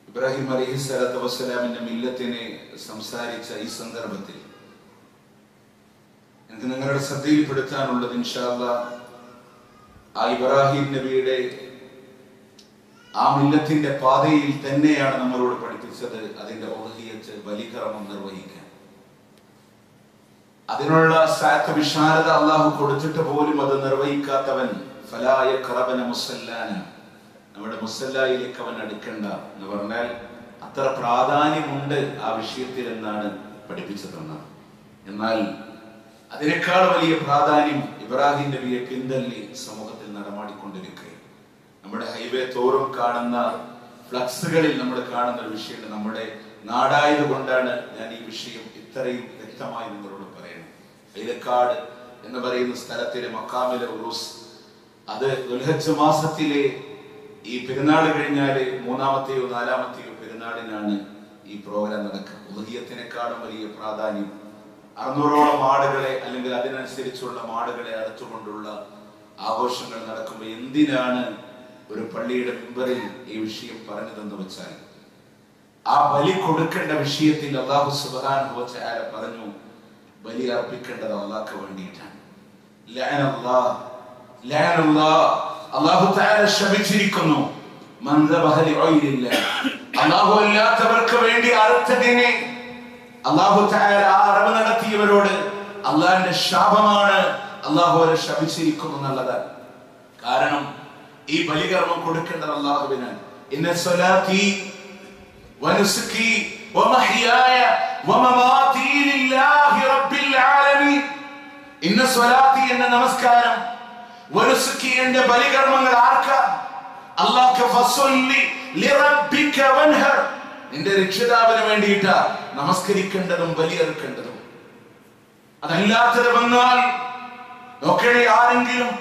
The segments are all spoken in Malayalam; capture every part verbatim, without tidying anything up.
ഇബ്രാഹിം അലൈഹിസ്സലാത്തു വസ്സലാമിന്റെ മില്ലത്തിനെ സംസാരിച്ച ഈ സന്ദർഭത്തിൽ എനിക്ക് നിങ്ങളുടെ ശ്രദ്ധയിൽപ്പെടുത്താനുള്ളത് ഇൻഷാ അല്ലാഹ് ആ ഇബ്രാഹിം നബിയുടെ ആ മില്ലത്തിന്റെ പാതയിൽ തന്നെയാണ് നമ്മളോട് പഠിപ്പിച്ചത് അതിന്റെ ഉദ്ഹിയത്ത് ബലികർമ്മം നിർവഹിക്കാൻ. അതിനുള്ള സാത്ത് വിശാലത അള്ളാഹു കൊടുത്തിട്ട് പോലും അത് നിർവഹിക്കാത്തവൻ ഫലാ യഖറബന മുസല്ലാന, നമ്മുടെ മുസല്ലായിലേക്ക് അവൻ അടുക്കണ്ട എന്ന് പറഞ്ഞാൽ അത്ര പ്രാധാന്യമുണ്ട് ആ വിഷയത്തിൽ എന്നാണ് പഠിപ്പിച്ചതെന്നാണ്. എന്നാൽ അതിനേക്കാൾ വലിയ പ്രാധാന്യം ഇബ്രാഹിം നബിയെ പിന്തള്ളി സമൂഹത്തിൽ നടമാടിക്കൊണ്ടിരിക്കുക. നമ്മുടെ ഹൈവേ തോറും കാണുന്ന ഫ്ലക്സുകളിൽ നമ്മൾ കാണുന്ന ഒരു വിഷയമുണ്ട്. നമ്മുടെ നാടായത് കൊണ്ടാണ് ഞാൻ ഈ വിഷയം ഇത്രയും വ്യക്തമായി നിങ്ങളോട് പറയുന്നത്. ഹൈലക്കാട് എന്ന് പറയുന്ന സ്ഥലത്തിലെ മക്കാമിലെ ഉറൂസ്, അത് ദുൽഹജ്ജ് മാസത്തിലെ ഈ പെരുന്നാൾ കഴിഞ്ഞാല് മൂന്നാമത്തെയോ നാലാമത്തെയോ പെരുന്നാളിനാണ് ഈ പ്രോഗ്രാം നടക്കുക. ഉദ്ഹിയത്തിനേക്കാളും വലിയ പ്രാധാന്യം അറുന്നൂറോളം ആടുകളെ അല്ലെങ്കിൽ അതിനനുസരിച്ചുള്ള ആടുകളെ അറുത്തുകൊണ്ടുള്ള ആഘോഷങ്ങൾ നടക്കുമ്പോൾ എന്തിനാണ് ഒരു പള്ളിയുടെ മെമ്പറിൽ ഈ വിഷയം പറഞ്ഞതെന്ന് വെച്ചാൽ ആ ബലി കൊടുക്കേണ്ട വിഷയത്തിൽ അല്ലാഹു സുബ്ഹാനഹു വ തആല പറഞ്ഞു, ബലി അർപ്പിക്കേണ്ടത് അല്ലാഹുക്ക് വേണ്ടിയിട്ടാണ്. ലഅനല്ലാഹ് ലഅനല്ലാഹ്, അല്ലാഹു തആല ശപിച്ചിരിക്കുന്നു. മൻ ദബഹ ലിഗൈരില്ലാഹ്, അല്ലാഹു അല്ലാത്തവർക്ക് വേണ്ടി അറുത്തതിനെ അല്ലാഹു തആല ആ അറവ് നടത്തിയവരോട് അല്ലാഹുവിന്റെ ശാപമാണ്, അല്ലാഹു അവരെ ശപിച്ചിരിക്കുന്നു എന്നുള്ളതാണ്. കാരണം ഈ ബലികർമ്മം കൊടുക്കേണ്ടത് അല്ലാഹുവിനാണ്. ഇന്ന സ്വലാത്തി വനുസുകി വമഹ്യായ വമമാതി ലില്ലാഹി റബ്ബിൽ ആലമീൻ. ഇന്ന സ്വലാത്തി എന്ന നമസ്കാരം, വനുസുകി എന്ന ബലികർമ്മങ്ങൾ ആർക്കാ? അല്ലാഹു ഫസ്വല്ലി ലിറബ്ബിക വൻഹർ, നിന്റെ രക്ഷിതാവിന് വേണ്ടിയിട്ടാ നമസ്കരിക്കേണ്ടതും ബലിയറുക്കേണ്ടതും. അതല്ലാത്തത് വന്നാൽ നോക്കണേ, ആരെങ്കിലും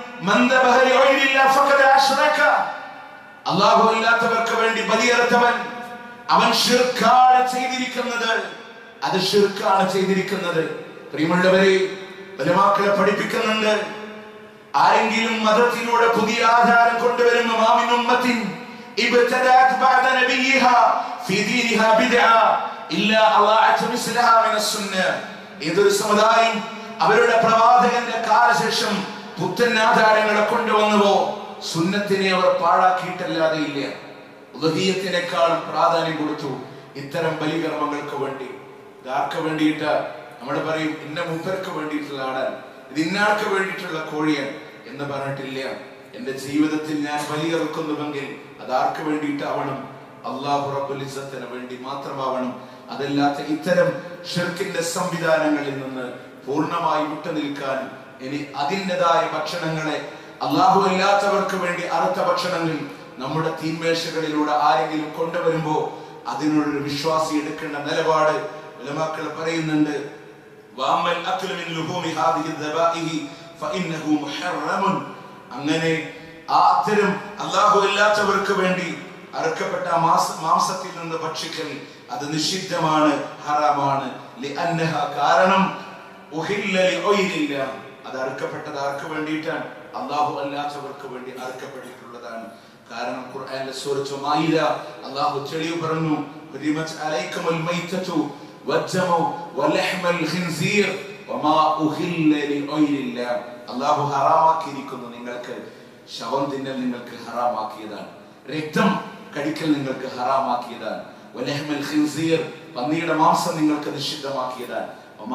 അല്ലാഹു അല്ലാത്തവർക്ക് വേണ്ടി ബലിയറുത്തവൻ അവൻ ശിർക്കാണ് ചെയ്തിരിക്കുന്നത്. അത് ശിർക്കാണ് ചെയ്തിരിക്കുന്നത്. പ്രിയമുള്ളവരെ, ഉലമാക്കളെ പഠിപ്പിക്കുന്നുണ്ട്, ആരെങ്കിലും മതത്തിലൂടെ പുതിയ ആചാരം കൊണ്ടുവരുന്ന മാമിൻ ഉമ്മത്തിൻ ഇബ്തദഅത് ബഅദ നബിയിഹാ ഫീ ദീനിഹാ ബിദ്അ ഇല്ലാ അളഅത് മിസ്ലഹാ മിനസ് സുന്നഹ്. ഏതൊരു സമുദായം അവരുടെ പ്രവാചകന്റെ കാലശേഷം പുത്തൻ ആചാരങ്ങളെ കൊണ്ടുവന്നുവോ സുന്നത്തിനെ അവർ പാഴാക്കിയിട്ടല്ലാതെ ഇല്ല. ഉദ്ഹിയത്തിനേക്കാൾ പ്രാധാന്യം കൊടുത്തു ഇത്തരം ബലികർമ്മങ്ങൾക്ക് വേണ്ടി. ഇതാർക്ക് വേണ്ടിയിട്ട്? നമ്മൾ പറയും ഇന്ന മൂപ്പർക്ക് വേണ്ടിയിട്ടുള്ള ആടാൻ, ഇത് ഇന്നാൾക്ക് വേണ്ടിയിട്ടുള്ള കോഴിയൻ എന്ന് പറഞ്ഞിട്ടില്ല. എന്റെ ജീവിതത്തിൽ ഞാൻ ബലിയറുക്കുന്നുവെങ്കിൽ അതാർക്ക് വേണ്ടിയിട്ടാവണം? അല്ലാഹു റബ്ബുൽ ഇസ്സത്തിന് വേണ്ടി മാത്രമാവണം. അതല്ലാത്ത ഇത്തരം ഷിർക്കിന്റെ സംവിധാനങ്ങളിൽ നിന്ന് പൂർണ്ണമായി വിട്ടുനിൽക്കാൻ ഇനി അതിൻ്റെതായ ഭക്ഷണങ്ങളെ അല്ലാഹു അല്ലാത്തവർക്ക് വേണ്ടി അറുത്ത ഭക്ഷണങ്ങൾ നമ്മുടെ തീന്മേശകളിലൂടെ ആരെങ്കിലും കൊണ്ടുവരുമ്പോ അതിനുള്ളൊരു വിശ്വാസി എടുക്കേണ്ട നിലപാട് ഉലമാക്കൾ പറയുന്നുണ്ട്. വഅമ്മൽ അക്ലു മിൻ ലുഹൂമി ഹാദിഹി ദബാഇഹി ഫഇന്നഹു മുഹറമുൻ. അങ്ങനെ ആ അത്തരം അല്ലാഹു അല്ലാത്തവർക്ക് വേണ്ടി അറുക്കപ്പെട്ട മാംസത്തിൽ നിന്ന് ഭക്ഷിക്കൽ അത് നിഷിദ്ധമാണ്, ഹറാമാണ്. ലിഅന്നഹ, കാരണം ഉഹില്ല ലിഗൈരില്ലാഹ്, അത് അറുക്കപ്പെട്ടത് ആർക്ക് വേണ്ടിയിട്ടാണ്? അല്ലാഹു അല്ലാത്തവർക്ക് വേണ്ടി അറുക്കപ്പെട്ടിട്ടുള്ളതാണ്. കാരണം ഖുർആനിലെ സൂറത്ത് മാഇദ അല്ലാഹു തെളിവ് പറഞ്ഞു, ഹുരിമത് അലൈക്കുമുൽ മൈതതു വദ്ദമു വലഹ്മുൽ ഖിൻസീർ വമാ ഉഹില്ല ലിഗൈരില്ലാഹ്. അല്ലാഹു ഹറാമാക്കിയിരിക്കുന്നു, നിങ്ങൾക്ക് ശവം തിന്നൽ നിങ്ങൾക്ക് ഹറാമാക്കിയതാണ്, രക്തം കഴിക്കൽ നിങ്ങൾക്ക് ഹറാമാക്കിയതാണ്. വലഹ്മുൽ ഖിൻസീർ, പന്നിയുടെ മാംസം നിങ്ങൾക്ക് നിഷിദ്ധമാക്കിയതാണ്.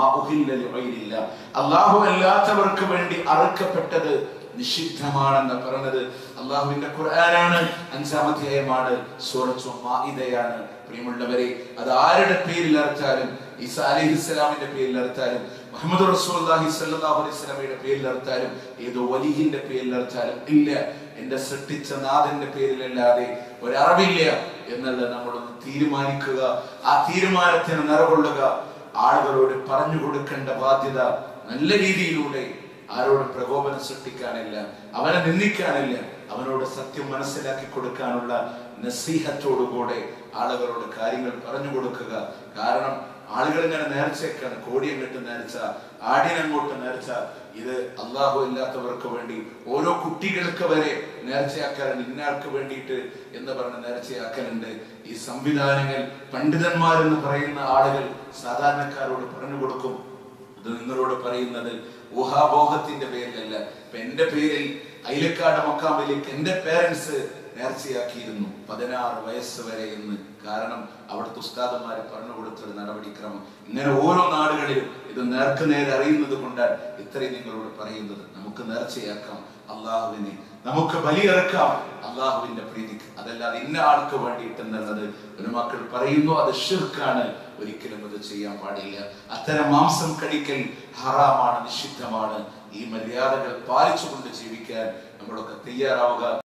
അല്ലാഹു അല്ലാത്തവർക്ക് വേണ്ടി അറുക്കപ്പെട്ടത് നിഷിദ്ധമാണെന്ന് പറഞ്ഞത് അല്ലാഹുവിന്റെ ഖുർആനാണ്. അഞ്ചാമത്തെ ആയമാണ് സൂറത്തുൽ മാഇദയാണ്. പ്രിയമുള്ളവരെ, അത് ആരുടെ പേരിൽ അറുത്താലും, ഈസാ അലൈഹിസ്സലാമിന്റെ പേരിൽ അറുത്താലും, മുഹമ്മദ് റസൂലുള്ളാഹി സ്വല്ലല്ലാഹു അലൈഹി വസല്ലമയുടെ പേരിൽ അറുത്താലും, ഏതോ വലിയിന്റെ പേരിൽ അറുത്താലും ഇല്ല, എന്റെ സൃഷ്ടിച്ച നാഥന്റെ പേരിലല്ലാതെ ഒരറിവില്ല എന്നുള്ളത് നമ്മളൊന്ന് തീരുമാനിക്കുക. ആ തീരുമാനത്തിന് നിറകൊള്ളുക. ആളുകളോട് പറഞ്ഞു കൊടുക്കേണ്ട ബാധ്യത നല്ല രീതിയിലൂടെ, ആരോട് പ്രകോപനം സൃഷ്ടിക്കാനില്ല, അവനെ നിന്ദിക്കാനില്ല, അവനോട് സത്യം മനസ്സിലാക്കി കൊടുക്കാനുള്ള നസീഹത്തോടുകൂടെ ആളുകളോട് കാര്യങ്ങൾ പറഞ്ഞു കൊടുക്കുക. കാരണം ആളുകൾ ഇങ്ങനെ നേർച്ചയൊക്കെയാണ്, കോടിയങ്ങോട്ട് നേർച്ച, ആടിനങ്ങോട്ട് നേർച്ച. ഇത് അള്ളാഹു ഇല്ലാത്തവർക്ക് വേണ്ടി ഓരോ കുട്ടികൾക്ക് വരെ നേർച്ചയാക്കാറുണ്ട്, ഇന്നയാൾക്ക് വേണ്ടിയിട്ട് എന്ന് പറഞ്ഞ് നേർച്ചയാക്കലുണ്ട്. ഈ സംവിധാനങ്ങൾ പണ്ഡിതന്മാരെന്ന് പറയുന്ന ആളുകൾ സാധാരണക്കാരോട് പറഞ്ഞു കൊടുക്കും. ഇത് നിങ്ങളോട് പറയുന്നത് ഊഹാബോഹത്തിന്റെ പേരിലല്ല. ഇപ്പൊ എന്റെ പേരിൽ അയിലക്കാട് മക്കാമിലേക്ക് എന്റെ പേരൻസ് നേർച്ചയാക്കിയിരുന്നു പതിനാറ് വയസ്സ് വരെ എന്ന്. കാരണം അവിടുത്തെ ഉസ്താദന്മാരെ പറഞ്ഞു കൊടുത്തൊരു നടപടിക്രമം. ഇങ്ങനെ ഓരോ നാടുകളിലും ഇത് നേർക്ക് നേരെ അറിയുന്നത് കൊണ്ടാണ് ഇത്രയും നിങ്ങളോട് പറയുന്നത്. നമുക്ക് നേർച്ചയാക്കാം അള്ളാഹുവിനെ, നമുക്ക് ബലിയിറക്കാം അള്ളാഹുവിന്റെ പ്രീതിക്ക്, അതല്ലാതെ ഇന്ന ആൾക്ക് വേണ്ടിയിട്ടെന്നുള്ളത് ഉലമാക്കൾ പറയുന്നു. അത് ശിർക്കാണ്, ഒരിക്കലും അത് ചെയ്യാൻ പാടില്ല. അത്തരം മാംസം കടിക്കൽ ഹറാമാണ്, നിഷിദ്ധമാണ്. ഈ മര്യാദകൾ പാലിച്ചുകൊണ്ട് ജീവിക്കാൻ നമ്മളൊക്കെ തയ്യാറാവുക.